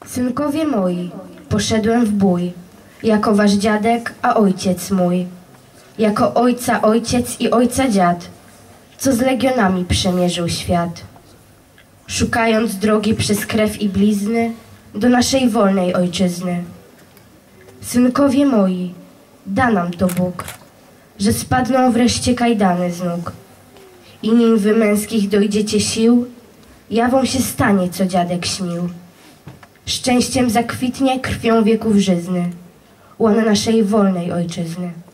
Synkowie moi, poszedłem w bój, jako wasz dziadek, a ojciec mój, jako ojca ojciec i ojca dziad, co z legionami przemierzył świat. Szukając drogi przez krew i blizny do naszej wolnej ojczyzny. Synkowie moi, da nam to Bóg, że spadną wreszcie kajdany z nóg i nim wy męskich dojdziecie sił, jawą się stanie, co dziadek śnił. Szczęściem zakwitnie krwią wieków żyzny, łan naszej wolnej ojczyzny.